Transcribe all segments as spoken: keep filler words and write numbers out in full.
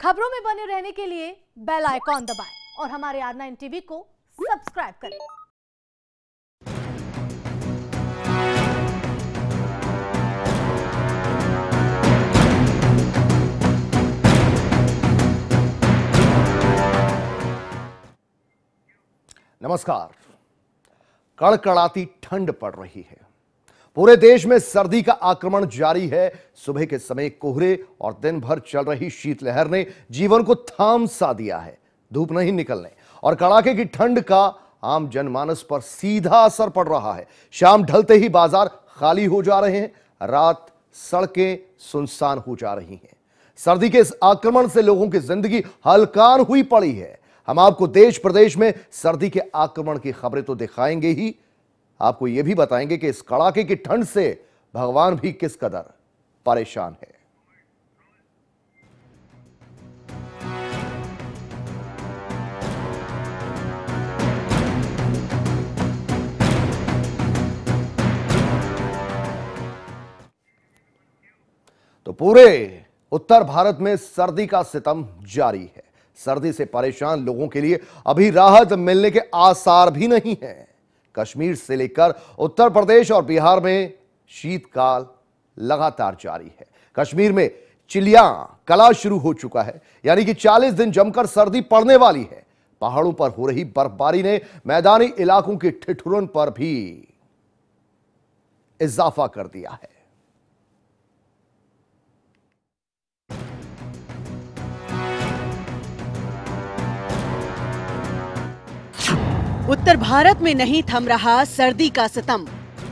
खबरों में बने रहने के लिए बेल आइकॉन दबाएं और हमारे आर नाइन टीवी को सब्सक्राइब करें। नमस्कार। कड़कड़ाती ठंड पड़ रही है। पूरे देश में सर्दी का आक्रमण जारी है। सुबह के समय कोहरे और दिन भर चल रही शीतलहर ने जीवन को थाम सा दिया है। धूप नहीं निकलने और कड़ाके की ठंड का आम जनमानस पर सीधा असर पड़ रहा है। शाम ढलते ही बाजार खाली हो जा रहे हैं, रात सड़कें सुनसान हो जा रही हैं। सर्दी के इस आक्रमण से लोगों की जिंदगी हलकान हुई पड़ी है। हम आपको देश प्रदेश में सर्दी के आक्रमण की खबरें तो दिखाएंगे ही, आपको यह भी बताएंगे कि इस कड़ाके की ठंड से भगवान भी किस कदर परेशान है। तो पूरे उत्तर भारत में सर्दी का सितम जारी है। सर्दी से परेशान लोगों के लिए अभी राहत मिलने के आसार भी नहीं है। कश्मीर से लेकर उत्तर प्रदेश और बिहार में शीतकाल लगातार जारी है। कश्मीर में चिलियां कला शुरू हो चुका है, यानी कि चालीस दिन जमकर सर्दी पड़ने वाली है। पहाड़ों पर हो रही बर्फबारी ने मैदानी इलाकों की ठिठुरन पर भी इजाफा कर दिया है। उत्तर भारत में नहीं थम रहा सर्दी का सितम।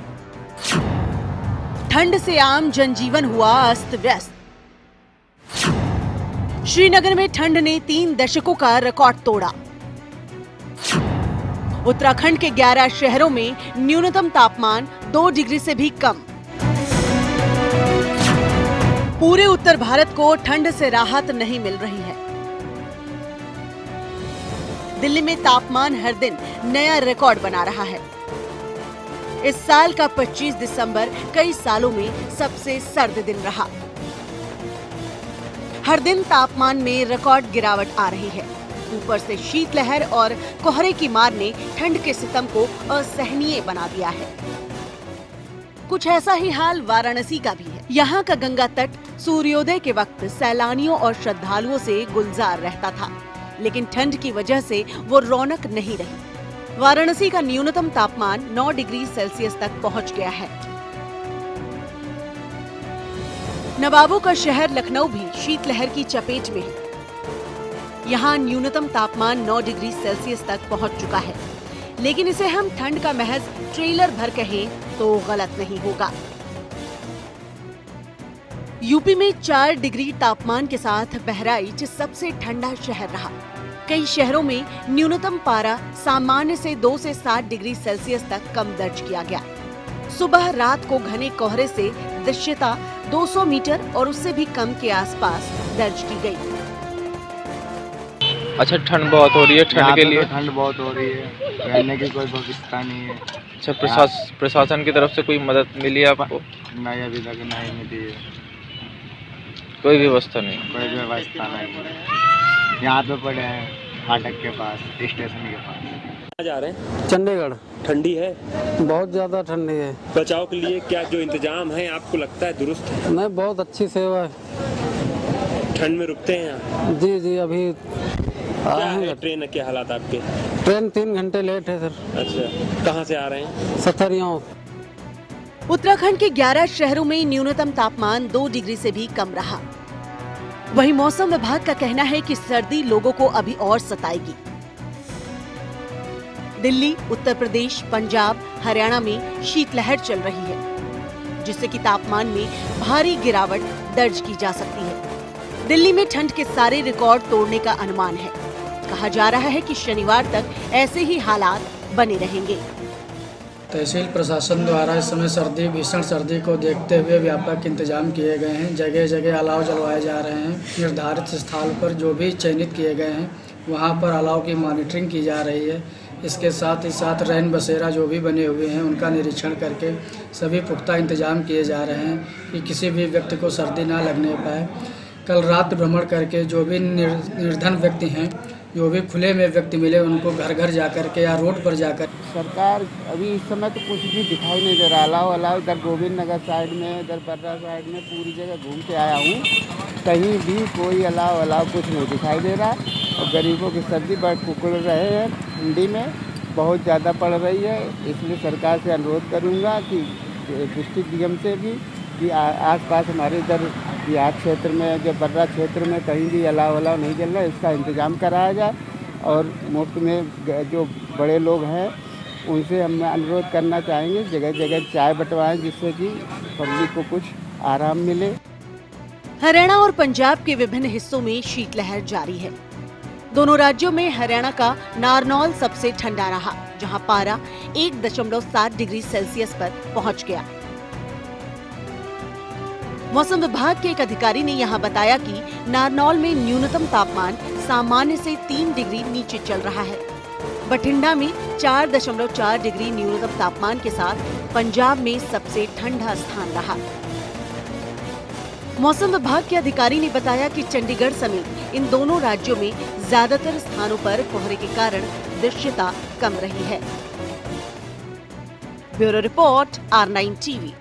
ठंड से आम जनजीवन हुआ अस्त व्यस्त। श्रीनगर में ठंड ने तीन दशकों का रिकॉर्ड तोड़ा। उत्तराखंड के ग्यारह शहरों में न्यूनतम तापमान दो डिग्री से भी कम। पूरे उत्तर भारत को ठंड से राहत नहीं मिल रही है। दिल्ली में तापमान हर दिन नया रिकॉर्ड बना रहा है। इस साल का पच्चीस दिसंबर कई सालों में सबसे सर्द दिन रहा। हर दिन तापमान में रिकॉर्ड गिरावट आ रही है। ऊपर से शीतलहर और कोहरे की मार ने ठंड के सितम को असहनीय बना दिया है। कुछ ऐसा ही हाल वाराणसी का भी है। यहाँ का गंगा तट सूर्योदय के वक्त सैलानियों और श्रद्धालुओं से गुलजार रहता था, लेकिन ठंड की वजह से वो रौनक नहीं रही। वाराणसी का न्यूनतम तापमान नौ डिग्री सेल्सियस तक पहुंच गया है। नवाबों का शहर लखनऊ भी शीतलहर की चपेट में है। यहाँ न्यूनतम तापमान नौ डिग्री सेल्सियस तक पहुंच चुका है, लेकिन इसे हम ठंड का महज ट्रेलर भर कहें तो गलत नहीं होगा। यूपी में चार डिग्री तापमान के साथ बहराइच सबसे ठंडा शहर रहा। कई शहरों में न्यूनतम पारा सामान्य से दो से सात डिग्री सेल्सियस तक कम दर्ज किया गया। सुबह रात को घने कोहरे से दृश्यता दो सौ मीटर और उससे भी कम के आसपास दर्ज की गई। अच्छा, ठंड बहुत हो रही है। ठंड के लिए ठंड बहुत हो रही है, रहने की कोई व्यवस्था नहीं है। अच्छा, प्रशास, प्रशासन की तरफ से कोई मदद मिली है आपको? नहीं, अभी तक नहीं मिली है। कोई व्यवस्था नहीं? कोई व्यवस्था नहीं। यहाँ पे पड़े हैं फाटक के पास, स्टेशन के पास। कहाँ जा रहे हैं? चंडीगढ़। ठंडी है? बहुत ज़्यादा ठंडी है। बचाव के लिए क्या जो इंतजाम है आपको लगता है दुरुस्त है? नहीं, बहुत अच्छी सेवा है। ठंड में रुकते हैं यहाँ? जी जी, अभी क्या है ट्रेन के हालात आपके? ट्रेन तीन घंटे लेट है सर। अच्छा, कहाँ से आ रहे हैं? सथरियाओं। उत्तराखंड के ग्यारह शहरों में न्यूनतम तापमान दो डिग्री से भी कम रहा। वहीं मौसम विभाग का कहना है कि सर्दी लोगों को अभी और सताएगी। दिल्ली, उत्तर प्रदेश, पंजाब, हरियाणा में शीतलहर चल रही है, जिससे कि तापमान में भारी गिरावट दर्ज की जा सकती है। दिल्ली में ठंड के सारे रिकॉर्ड तोड़ने का अनुमान है। कहा जा रहा है कि शनिवार तक ऐसे ही हालात बने रहेंगे। तहसील प्रशासन द्वारा इस समय सर्दी भीषण सर्दी को देखते हुए व्यापक इंतजाम किए गए हैं। जगह जगह अलाव जलवाए जा रहे हैं। निर्धारित स्थान पर जो भी चयनित किए गए हैं वहां पर अलाव की मॉनिटरिंग की जा रही है। इसके साथ ही साथ रैन बसेरा जो भी बने हुए हैं उनका निरीक्षण करके सभी पुख्ता इंतजाम किए जा रहे हैं कि किसी भी व्यक्ति को सर्दी ना लगने पाए। कल रात भ्रमण करके जो भी निर, निर्धन व्यक्ति हैं, जो भी खुले में व्यक्ति मिले, उनको घर घर जा कर के या रोड पर जाकर। सरकार अभी इस समय तो कुछ भी दिखाई नहीं दे रहा। अलाव अलाव इधर गोविंद नगर साइड में, इधर बर्रा साइड में पूरी जगह घूम के आया हूँ, कहीं भी कोई अलाव अलाव कुछ नहीं दिखाई दे रहा। और गरीबों की सर्दी बढ़ कुकड़ रहे हैं, ठंडी में बहुत ज़्यादा पड़ रही है। इसलिए सरकार से अनुरोध करूँगा कि डिस्ट्रिक्ट डी एम से भी कि आस पास हमारे इधर बिहार क्षेत्र में, जो बर्रा क्षेत्र में कहीं भी अलाव अलाव नहीं जल रहा है, इसका इंतज़ाम कराया जाए। और मुफ्त में जो बड़े लोग हैं उनसे हम अनुरोध करना चाहेंगे जगह जगह चाय बंटवाएं, जिससे कि पब्लिक को कुछ आराम मिले। हरियाणा और पंजाब के विभिन्न हिस्सों में शीतलहर जारी है। दोनों राज्यों में हरियाणा का नारनौल सबसे ठंडा रहा, जहां पारा एक दशमलव सात डिग्री सेल्सियस पर पहुंच गया। मौसम विभाग के एक अधिकारी ने यहां बताया कि नारनौल में न्यूनतम तापमान सामान्य से तीन डिग्री नीचे चल रहा है। बठिंडा में चार दशमलव चार डिग्री न्यूनतम तापमान के साथ पंजाब में सबसे ठंडा स्थान रहा। मौसम विभाग के अधिकारी ने बताया कि चंडीगढ़ समेत इन दोनों राज्यों में ज्यादातर स्थानों पर कोहरे के कारण दृश्यता कम रही है। Bureau report R nine TV.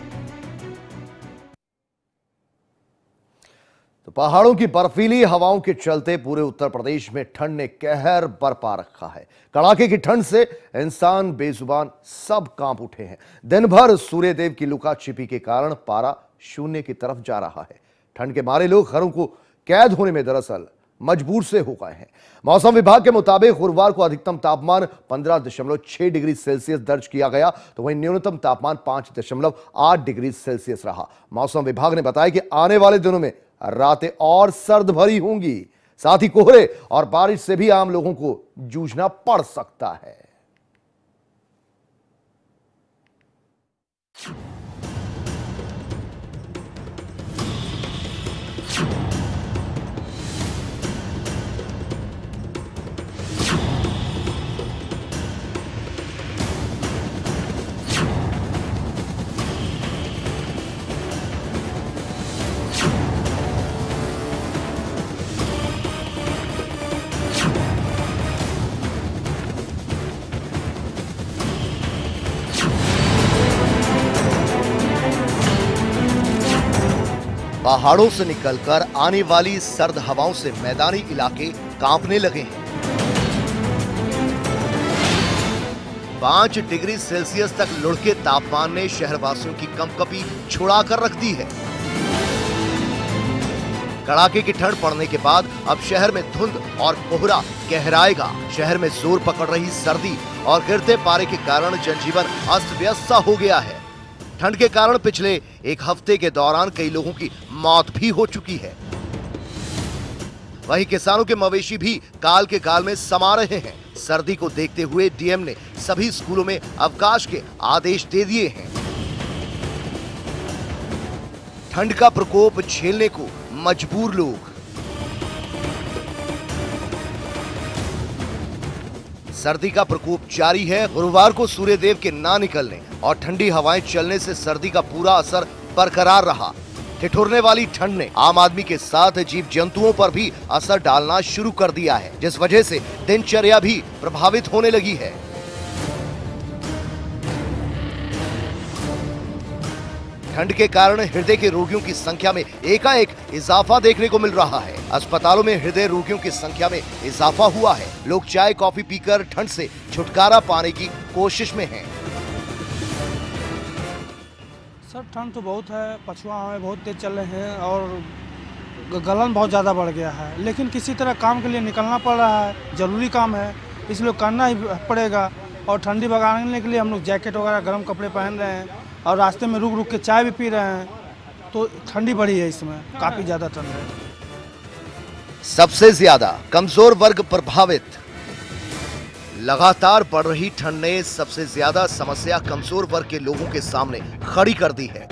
तो पहाड़ों की बर्फीली हवाओं के चलते पूरे उत्तर प्रदेश में ठंड ने कहर बरपा रखा है। कड़ाके की ठंड से इंसान बेजुबान सब कांप उठे हैं। दिन भर सूर्यदेव की लुका छिपी के कारण पारा शून्य की तरफ जा रहा है। ठंड के मारे लोग घरों को कैद होने में दरअसल मजबूर से हो गए हैं। मौसम विभाग के मुताबिक गुरुवार को अधिकतम तापमान पंद्रह दशमलव छह डिग्री सेल्सियस दर्ज किया गया, तो वहीं न्यूनतम तापमान पांच दशमलव आठ डिग्री सेल्सियस रहा। मौसम विभाग ने बताया कि आने वाले दिनों में रातें और सर्द भरी होंगी, साथ ही कोहरे और बारिश से भी आम लोगों को जूझना पड़ सकता है। पहाड़ों से निकलकर आने वाली सर्द हवाओं से मैदानी इलाके कांपने लगे हैं। पांच डिग्री सेल्सियस तक लुढ़के तापमान ने शहरवासियों की कंपकपी छुड़ाकर रख दी है। कड़ाके की ठंड पड़ने के बाद अब शहर में धुंध और कोहरा गहराएगा। शहर में जोर पकड़ रही सर्दी और गिरते पारे के कारण जनजीवन अस्त व्यस्त सा हो गया है। ठंड के कारण पिछले एक हफ्ते के दौरान कई लोगों की मौत भी हो चुकी है। वहीं किसानों के मवेशी भी काल के काल में समा रहे हैं। सर्दी को देखते हुए डीएम ने सभी स्कूलों में अवकाश के आदेश दे दिए हैं। ठंड का प्रकोप झेलने को मजबूर लोग। सर्दी का प्रकोप जारी है। गुरुवार को सूर्यदेव के ना निकलने और ठंडी हवाएं चलने से सर्दी का पूरा असर बरकरार रहा। ठिठुरने वाली ठंड ने आम आदमी के साथ जीव जंतुओं पर भी असर डालना शुरू कर दिया है, जिस वजह से दिनचर्या भी प्रभावित होने लगी है। ठंड के कारण हृदय के रोगियों की संख्या में एकाएक इजाफा देखने को मिल रहा है। अस्पतालों में हृदय रोगियों की संख्या में इजाफा हुआ है। लोग चाय कॉफी पीकर ठंड से छुटकारा पाने की कोशिश में हैं। सर ठंड तो बहुत है, पछुआ हमें बहुत तेज चल रहे हैं और गलन बहुत ज़्यादा बढ़ गया है, लेकिन किसी तरह काम के लिए निकलना पड़ रहा है। जरूरी काम है, इसलिए करना ही पड़ेगा। और ठंडी भगाने के लिए हम लोग जैकेट वगैरह गर्म कपड़े पहन रहे हैं और रास्ते में रुक रुक के चाय भी पी रहे हैं। तो ठंडी बढ़ी है, इसमें काफ़ी ज़्यादा ठंड है। सबसे ज्यादा कमजोर वर्ग प्रभावित। लगातार बढ़ रही ठंड ने सबसे ज्यादा समस्या कमजोर वर्ग के लोगों के सामने खड़ी कर दी है।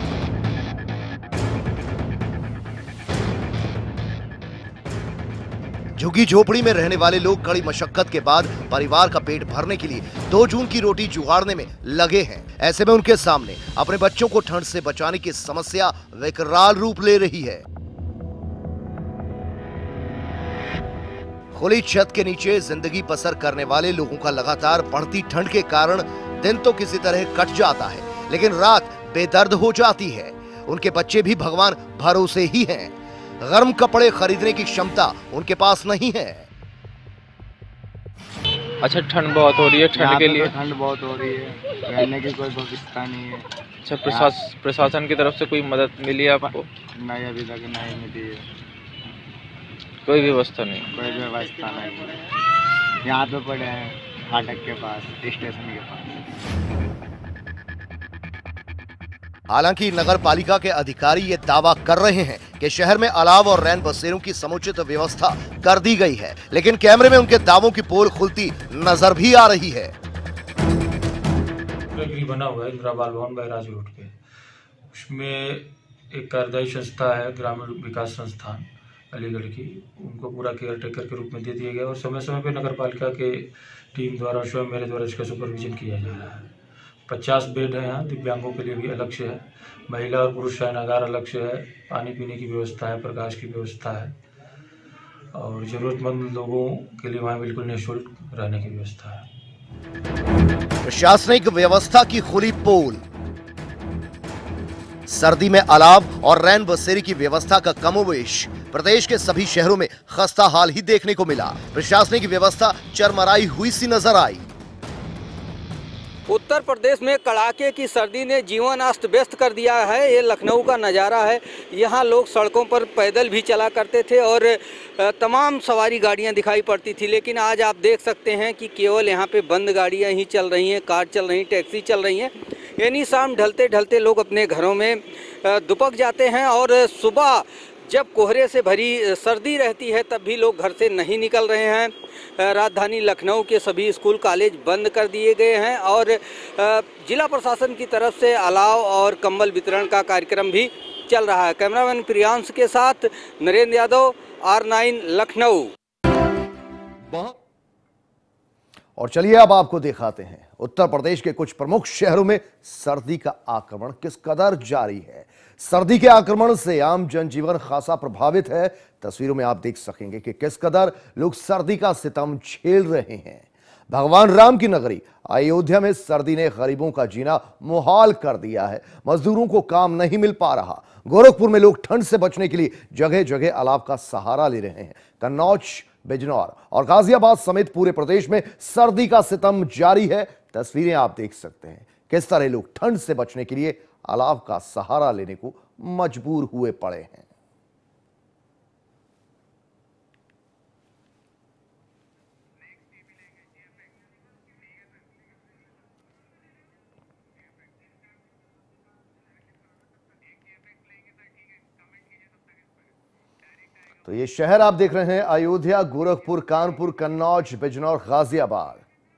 झुग्गी झोपड़ी में रहने वाले लोग कड़ी मशक्कत के बाद परिवार का पेट भरने के लिए दो जून की रोटी जुगाड़ने में लगे हैं। ऐसे में उनके सामने अपने बच्चों को ठंड से बचाने की समस्या विकराल रूप ले रही है। खुली छत के नीचे जिंदगी बसर करने वाले लोगों का लगातार बढ़ती ठंड के कारण दिन तो किसी तरह कट जाता है, लेकिन रात बेदर्द हो जाती है। उनके बच्चे भी भगवान भरोसे ही हैं। गर्म कपड़े खरीदने की क्षमता उनके पास नहीं है। अच्छा, ठंड बहुत हो रही है, ठंड के लिए ठंड बहुत हो रही है, रहने की कोई व्यवस्था नहीं है। अच्छा, प्रशास, प्रशासन की तरफ से कोई मदद मिली है आपको? नहीं, अभी तक नहीं मिली है, कोई व्यवस्था नहीं। कोई व्यवस्था नहीं है। यहाँ पे पड़े हैं फाटक के पास, स्टेशन के पास। हालांकि नगर पालिका के अधिकारी ये दावा कर रहे हैं कि शहर में अलाव और रैन बसेरों की समुचित व्यवस्था कर दी गई है, लेकिन कैमरे में उनके दावों की पोल खुलती नजर भी आ रही है। बना हुआ है इंदिरा बाल भवन बैराज रोड पे, उसमें एक कार्यदायी संस्था है ग्रामीण विकास संस्थान अलीगढ़ की, उनको पूरा केयर टेकर के रूप में दे दिया गया और समय समय पे नगर पालिका के टीम द्वारा स्वयं मेरे द्वारा इसका सुपरविजन किया जा रहा है। पचास बेड है यहाँ, दिव्यांगों के लिए भी अलग से है, महिला और पुरुष शयनागार अलग से है, पानी पीने की व्यवस्था है, प्रकाश की व्यवस्था है और जरूरतमंद लोगों के लिए वहाँ बिल्कुल निःशुल्क रहने की व्यवस्था है। प्रशासनिक व्यवस्था की खुली पोल, सर्दी में अलाव और रैन बसेरी की व्यवस्था का कमोवेश प्रदेश के सभी शहरों में खस्ता हाल ही देखने को मिला। प्रशासनिक व्यवस्था चरमराई हुई सी नजर आई। उत्तर प्रदेश में कड़ाके की सर्दी ने जीवन अस्त व्यस्त कर दिया है। ये लखनऊ का नज़ारा है। यहाँ लोग सड़कों पर पैदल भी चला करते थे और तमाम सवारी गाड़ियाँ दिखाई पड़ती थी, लेकिन आज आप देख सकते हैं कि केवल यहाँ पे बंद गाड़ियाँ ही चल रही हैं, कार चल रही हैं, टैक्सी चल रही हैं। यानी शाम ढलते ढलते लोग अपने घरों में दुपक जाते हैं और सुबह जब कोहरे से भरी सर्दी रहती है तब भी लोग घर से नहीं निकल रहे हैं। राजधानी लखनऊ के सभी स्कूल कॉलेज बंद कर दिए गए हैं और जिला प्रशासन की तरफ से अलाव और कंबल वितरण का कार्यक्रम भी चल रहा है। कैमरामैन प्रियांश के साथ नरेंद्र यादव, आर नाइन लखनऊ। और चलिए अब आपको दिखाते हैं उत्तर प्रदेश के कुछ प्रमुख शहरों में सर्दी का आक्रमण किस कदर जारी है। सर्दी के आक्रमण से आम जनजीवन खासा प्रभावित है। तस्वीरों में आप देख सकेंगे कि किस कदर लोग सर्दी का सितम झेल रहे हैं। भगवान राम की नगरी अयोध्या में सर्दी ने गरीबों का जीना मुहाल कर दिया है। मजदूरों को काम नहीं मिल पा रहा। गोरखपुर में लोग ठंड से बचने के लिए जगह जगह अलाव का सहारा ले रहे हैं। कन्नौज, बिजनौर और गाजियाबाद समेत पूरे प्रदेश में सर्दी का सितम जारी है। तस्वीरें आप देख सकते हैं किस तरह लोग ठंड से बचने के लिए अलाव का सहारा लेने को मजबूर हुए पड़े हैं। तो ये शहर आप देख रहे हैं अयोध्या, गोरखपुर, कानपुर, कन्नौज, बिजनौर, गाजियाबाद।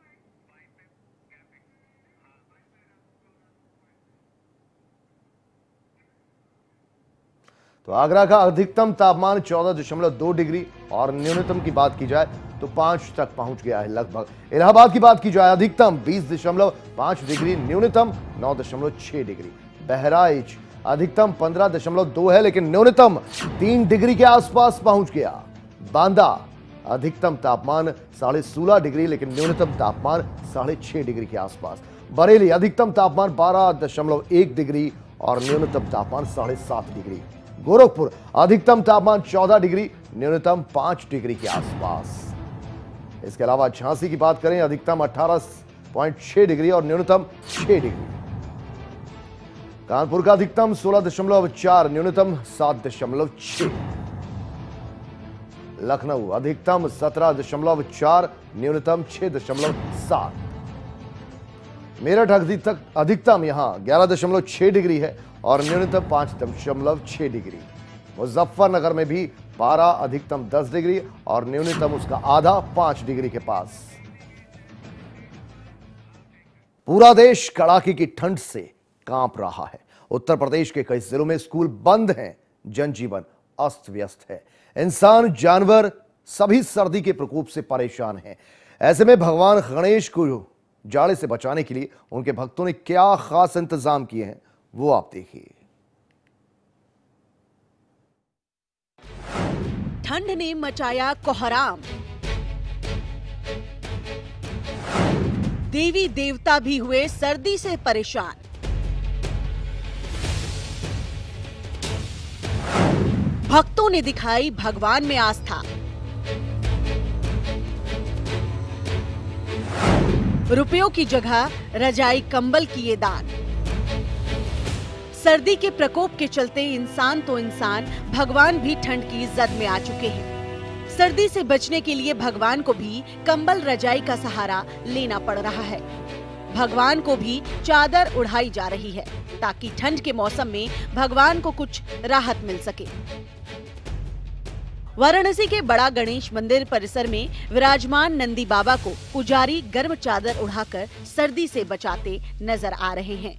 तो आगरा का अधिकतम तापमान चौदह दशमलव दो डिग्री और न्यूनतम की बात की जाए तो पांच तक पहुंच गया है लगभग। इलाहाबाद की बात की जाए अधिकतम बीस दशमलव पांच डिग्री, न्यूनतम नौ दशमलव छह डिग्री। बहराइच अधिकतम पंद्रह दशमलव दो है लेकिन न्यूनतम तीन डिग्री के आसपास पहुंच गया। बांदा अधिकतम तापमान साढ़े सोलह डिग्री लेकिन न्यूनतम तापमान साढ़े छह डिग्री के आसपास। बरेली अधिकतम तापमान बारह दशमलव एक डिग्री और न्यूनतम तापमान साढ़े सात डिग्री। गोरखपुर अधिकतम तापमान चौदह डिग्री, न्यूनतम पांच डिग्री के आसपास। इसके अलावा झांसी की बात करें अधिकतम अठारह पॉइंट छह डिग्री और न्यूनतम छह डिग्री। कानपुर का अधिकतम सोलह दशमलव चार, न्यूनतम सात दशमलव छह। लखनऊ अधिकतम सत्रह दशमलव चार, न्यूनतम छह दशमलव सात। मेरठ अधिकतम अधिकतम यहां ग्यारह दशमलव छह डिग्री है और न्यूनतम पांच दशमलव छह डिग्री। मुजफ्फरनगर में भी पारा अधिकतम दस डिग्री और न्यूनतम उसका आधा पांच डिग्री के पास। पूरा देश कड़ाके की ठंड से कांप रहा है। उत्तर प्रदेश के कई जिलों में स्कूल बंद हैं, जनजीवन अस्त व्यस्त है। इंसान, जानवर सभी सर्दी के प्रकोप से परेशान हैं। ऐसे में भगवान गणेश को जाड़े से बचाने के लिए उनके भक्तों ने क्या खास इंतजाम किए हैं वो आप देखिए। ठंड ने मचाया कोहराम, देवी देवता भी हुए सर्दी से परेशान। भक्तों ने दिखाई भगवान में आस्था। रुपयों की जगह रजाई कंबल किए दान। सर्दी के प्रकोप के चलते इंसान तो इंसान, भगवान भी ठंड की जद में आ चुके हैं। सर्दी से बचने के लिए भगवान को भी कंबल रजाई का सहारा लेना पड़ रहा है। भगवान को भी चादर उड़ाई जा रही है ताकि ठंड के मौसम में भगवान को कुछ राहत मिल सके। वाराणसी के बड़ा गणेश मंदिर परिसर में विराजमान नंदी बाबा को पुजारी गर्म चादर उड़ाकर सर्दी से बचाते नजर आ रहे हैं।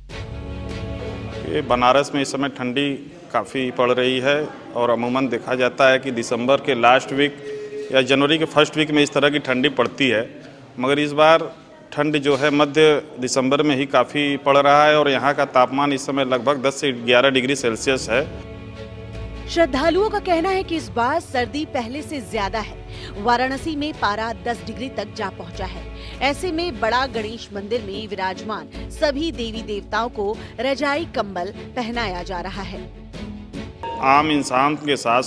ये बनारस में इस समय ठंडी काफ़ी पड़ रही है और अमूमन देखा जाता है कि दिसंबर के लास्ट वीक या जनवरी के फर्स्ट वीक में इस तरह की ठंडी पड़ती है, मगर इस बार ठंड जो है मध्य दिसंबर में ही काफ़ी पड़ रहा है और यहाँ का तापमान इस समय लगभग दस से ग्यारह डिग्री सेल्सियस है। श्रद्धालुओं का कहना है कि इस बार सर्दी पहले से ज्यादा है। वाराणसी में पारा दस डिग्री तक जा पहुंचा है। ऐसे में बड़ा गणेश मंदिर में विराजमान सभी देवी देवताओं को रजाई कंबल पहनाया जा रहा है। आम इंसान के साथ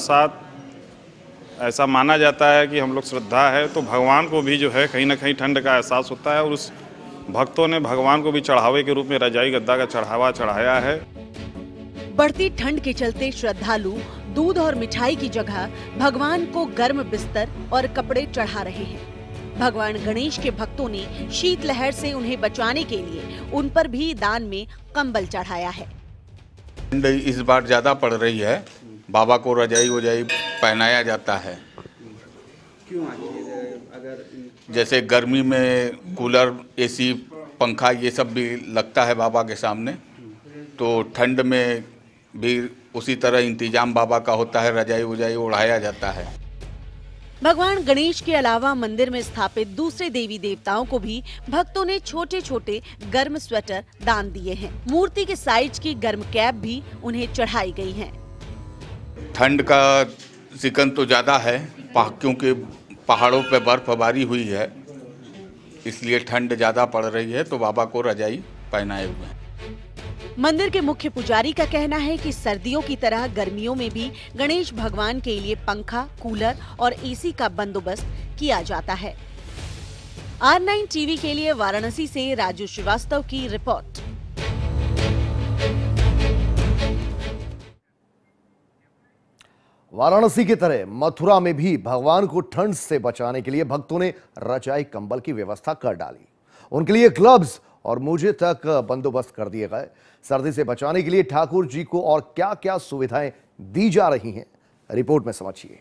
साथ ऐसा माना जाता है कि हम लोग श्रद्धा है तो भगवान को भी जो है कहीं ना कहीं ठंड का एहसास होता है और उस भक्तों ने भगवान को भी चढ़ावे के रूप में रजाई गद्दा का चढ़ावा चढ़ाया है। बढ़ती ठंड के चलते श्रद्धालु दूध और मिठाई की जगह भगवान को गर्म बिस्तर और कपड़े चढ़ा रहे हैं। भगवान गणेश के भक्तों ने शीतलहर से उन्हें बचाने के लिए उन पर भी दान में कंबल चढ़ाया है। ठंड इस बार ज्यादा पड़ रही है, बाबा को रजाई वजाई पहनाया जाता है। क्यों? अगर जैसे गर्मी में कूलर, एसी, पंखा ये सब भी लगता है बाबा के सामने, तो ठंड में भी उसी तरह इंतजाम बाबा का होता है, रजाई वजाई ओढ़ाया जाता है। भगवान गणेश के अलावा मंदिर में स्थापित दूसरे देवी देवताओं को भी भक्तों ने छोटे छोटे गर्म स्वेटर दान दिए हैं। मूर्ति के साइज की गर्म कैप भी उन्हें चढ़ाई गई है। ठंड का सिकन तो ज्यादा है क्योंकि पहाड़ों पे बर्फबारी हुई है, इसलिए ठंड ज्यादा पड़ रही है तो बाबा को रजाई पहनाए हुए हैं। मंदिर के मुख्य पुजारी का कहना है कि सर्दियों की तरह गर्मियों में भी गणेश भगवान के लिए पंखा, कूलर और एसी का बंदोबस्त किया जाता है। आर नाइन टीवी के लिए वाराणसी से राजू श्रीवास्तव की रिपोर्ट। वाराणसी की तरह मथुरा में भी भगवान को ठंड से बचाने के लिए भक्तों ने रजाई कंबल की व्यवस्था कर डाली। उनके लिए ग्लव्स और मोजे तक बंदोबस्त कर दिए गए। सर्दी से बचाने के लिए ठाकुर जी को और क्या क्या सुविधाएं दी जा रही हैं, रिपोर्ट में समझिए।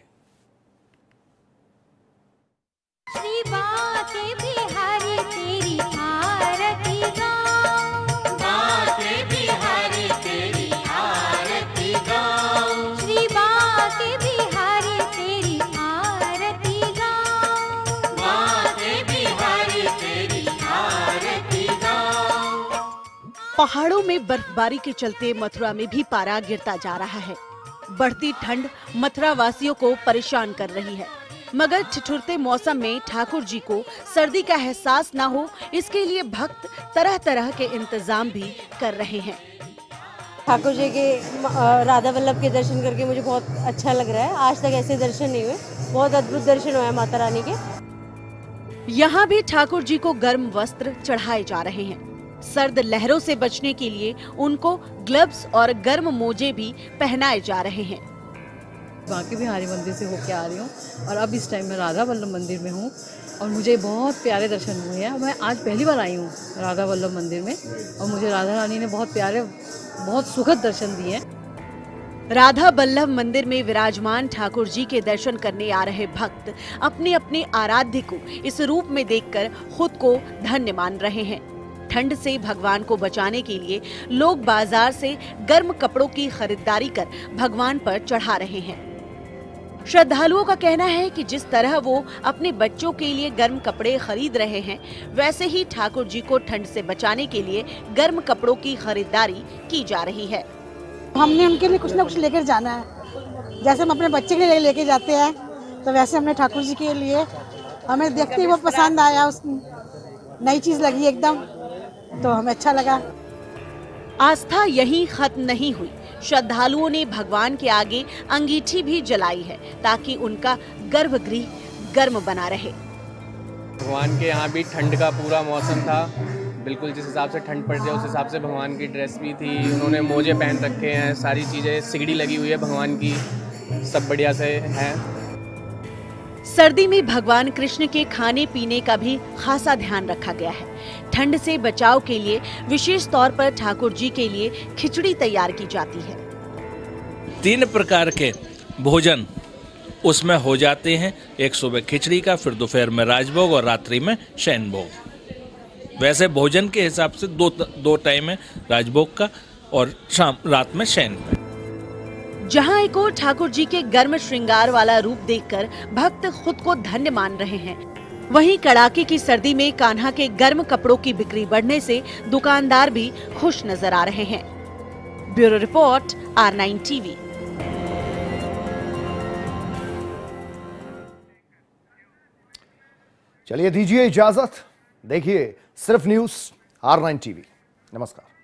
पहाड़ों में बर्फबारी के चलते मथुरा में भी पारा गिरता जा रहा है। बढ़ती ठंड मथुरा वासियों को परेशान कर रही है, मगर ठिठुरते मौसम में ठाकुर जी को सर्दी का एहसास न हो, इसके लिए भक्त तरह तरह के इंतजाम भी कर रहे हैं। ठाकुर जी के राधा वल्लभ के दर्शन करके मुझे बहुत अच्छा लग रहा है। आज तक ऐसे दर्शन नहीं हुए, बहुत अद्भुत दर्शन हुए माता रानी के। यहाँ भी ठाकुर जी को गर्म वस्त्र चढ़ाए जा रहे हैं। सर्द लहरों से बचने के लिए उनको ग्लव्स और गर्म मोजे भी पहनाए जा रहे हैं। बांके बिहारी मंदिर से होके आ रही हूँ और अब इस टाइम मैं राधा वल्लभ मंदिर में हूँ और मुझे बहुत प्यारे दर्शन हुए हैं। मैं आज पहली बार आई हूँ राधा वल्लभ मंदिर में और मुझे राधा रानी ने बहुत प्यारे, बहुत सुखद दर्शन दिए हैं। राधा वल्लभ मंदिर में विराजमान ठाकुर जी के दर्शन करने आ रहे भक्त अपने अपने आराध्य को इस रूप में देखकर खुद को धन्य मान रहे हैं। ठंड से भगवान को बचाने के लिए लोग बाजार से गर्म कपड़ों की खरीदारी कर भगवान पर चढ़ा रहे हैं। श्रद्धालुओं का कहना है कि जिस तरह वो अपने बच्चों के लिए गर्म कपड़े खरीद रहे हैं, वैसे ही ठाकुर जी को ठंड से बचाने के लिए गर्म कपड़ों की खरीदारी की जा रही है। हमने उनके लिए कुछ ना कुछ लेकर जाना है। जैसे हम अपने बच्चे के लिए लेके जाते हैं, तो वैसे हमने ठाकुर जी के लिए, हमें देखते ही वो पसंद आया, उस नई चीज़ लगी एकदम, तो हमें अच्छा लगा। आस्था यहीं खत्म नहीं हुई। श्रद्धालुओं ने भगवान के आगे अंगीठी भी जलाई है ताकि उनका गर्भगृह गर्म बना रहे। भगवान के यहाँ भी ठंड का पूरा मौसम था, बिल्कुल जिस हिसाब से ठंड पड़ जाए उस हिसाब से भगवान की ड्रेस भी थी, उन्होंने मोजे पहन रखे हैं, सारी चीज़ें, सिगड़ी लगी हुई है भगवान की, सब बढ़िया से है। सर्दी में भगवान कृष्ण के खाने पीने का भी खासा ध्यान रखा गया है। ठंड से बचाव के लिए विशेष तौर पर ठाकुर जी के लिए खिचड़ी तैयार की जाती है। तीन प्रकार के भोजन उसमें हो जाते हैं, एक सुबह खिचड़ी का, फिर दोपहर में राजभोग और रात्रि में शयन भोग। वैसे भोजन के हिसाब से दो दो टाइम है राजभोग का और शाम रात में शयन। जहां एक और ठाकुर जी के गर्म श्रृंगार वाला रूप देखकर भक्त खुद को धन्य मान रहे हैं, वहीं कड़ाके की सर्दी में कान्हा के गर्म कपड़ों की बिक्री बढ़ने से दुकानदार भी खुश नजर आ रहे हैं। Bureau report, R nine TV. चलिए दीजिए इजाजत, देखिए सिर्फ न्यूज आर नाइन टीवी। नमस्कार।